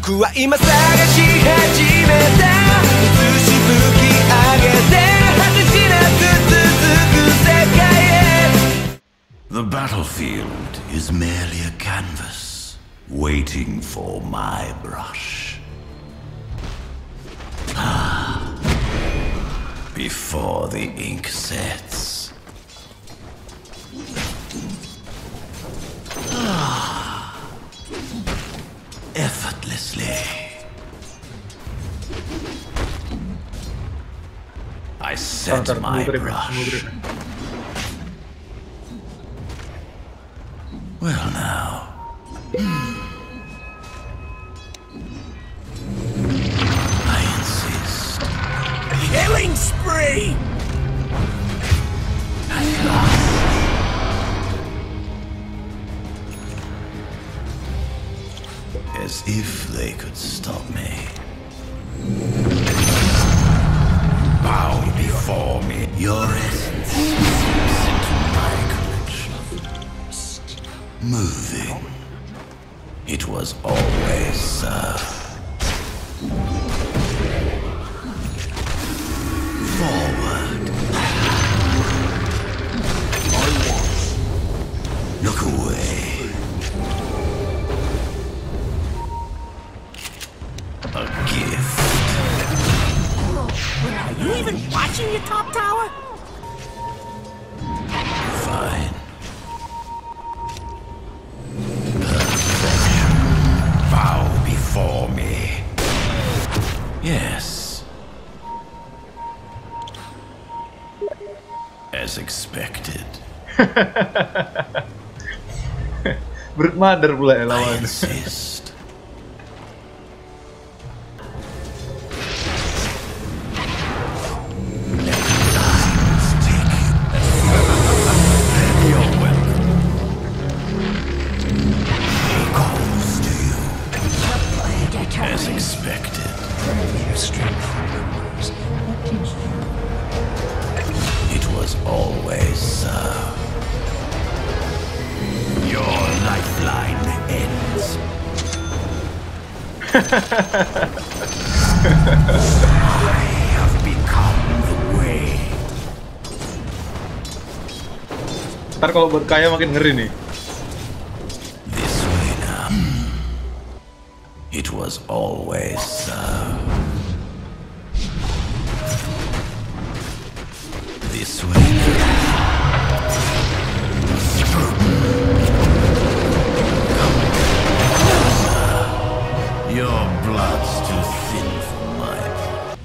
僕は今探し始めた映し吹き上げて果てしなく続く世界へ The battlefield is merely a canvas waiting for my brush. Before the ink sets. Effortlessly. I set my brush. Well now. I insist. Killing spree! At last. As if they could stop me. Bow before me. Your essence seeps into my collection. Moving. It was always so. Forward. Look away. A gift. Are you even watching your top tower? Fine. Perfection. Bow before me. Yes. As expected. Brute pula ya I lawan. insist. As expected. It was always so. Your lifeline ends. I have become the way. Ntar kalau buat kaya makin ngeri nih. This way now. It was always so. This way now. Your blood's too thin for mine.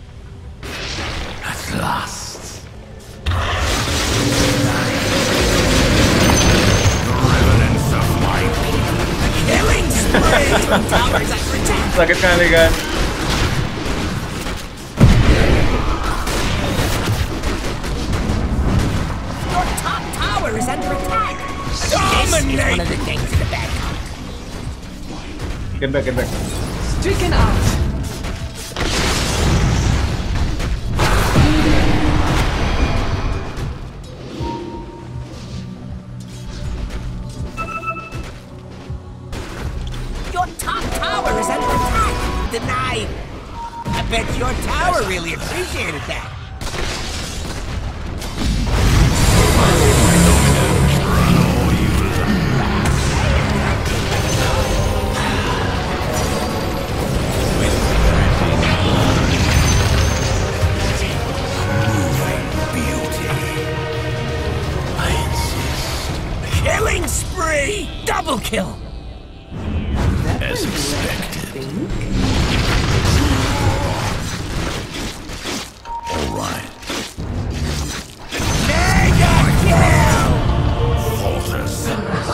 At last. The revenants of my people. Killing spree! Towers under attack! Sakit kali kan. Your top tower is under attack! Dominate! This is one of the things in the back. Get back, get back. Stricken out. Your top tower is under attack! Denied! I bet your tower really appreciated that. Killing spree! Double kill! As expected. All right. Mega kill! Falters.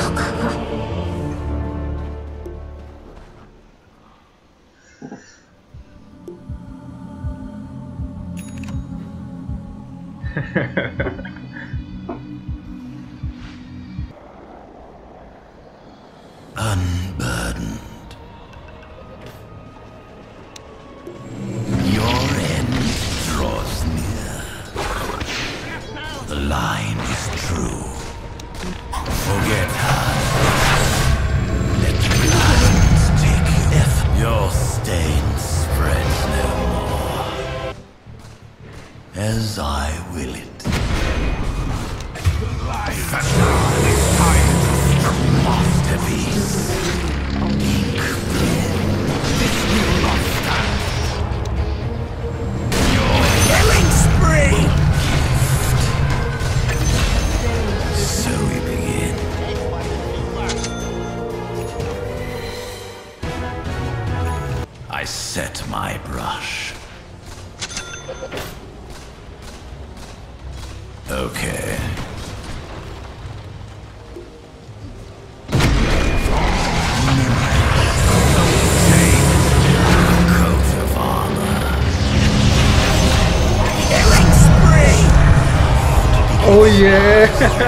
Unburdened. Your end draws near. The line is true. Forget her. Let the lines take you. Your I will it. Masterpiece. Killing spree! So we begin. I set my brush. Okay. Coat of armor. Killing spree! Oh yeah.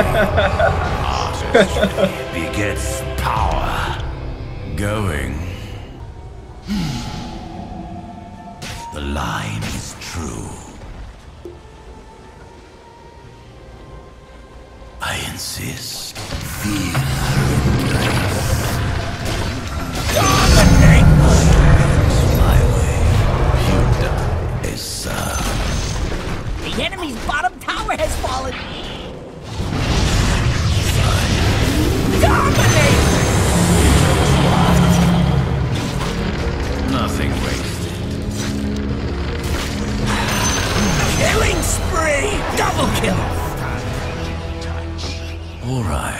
Begets power. Going. The line is true. I insist. Feel her embrace. Dominate! My way. You die, sir. The enemy's bottom tower has fallen! Dominate! Nothing wasted. Killing spree! Double kill! All right.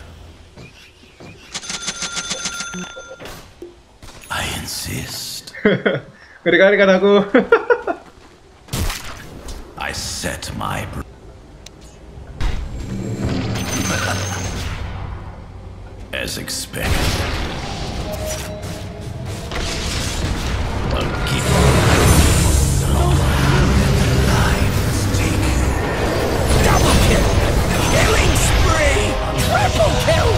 I insist. Ngeri kan aku. I set my as expected. A gift. Lives take you. Double kill! Killing spree! Triple kill!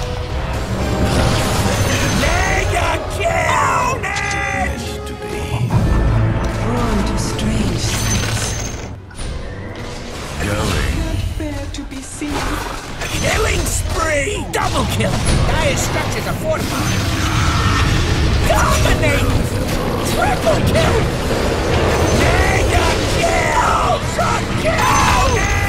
Mega kill! Meant to be. Born to strange sights, Going. bear to be seen. Killing spree! Double kill! Dire structures are fortified! Dominate! Triple kill! Mega kill! Truck kill!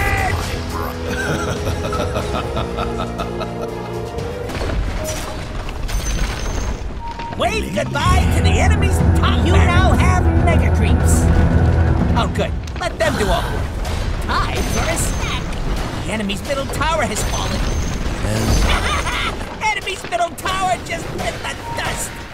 Wave goodbye to the enemy's top. You now have mega creeps. Oh, good. Let them do all the work. Time for a snack. The enemy's middle tower has fallen. Enemy's middle tower just hit the dust.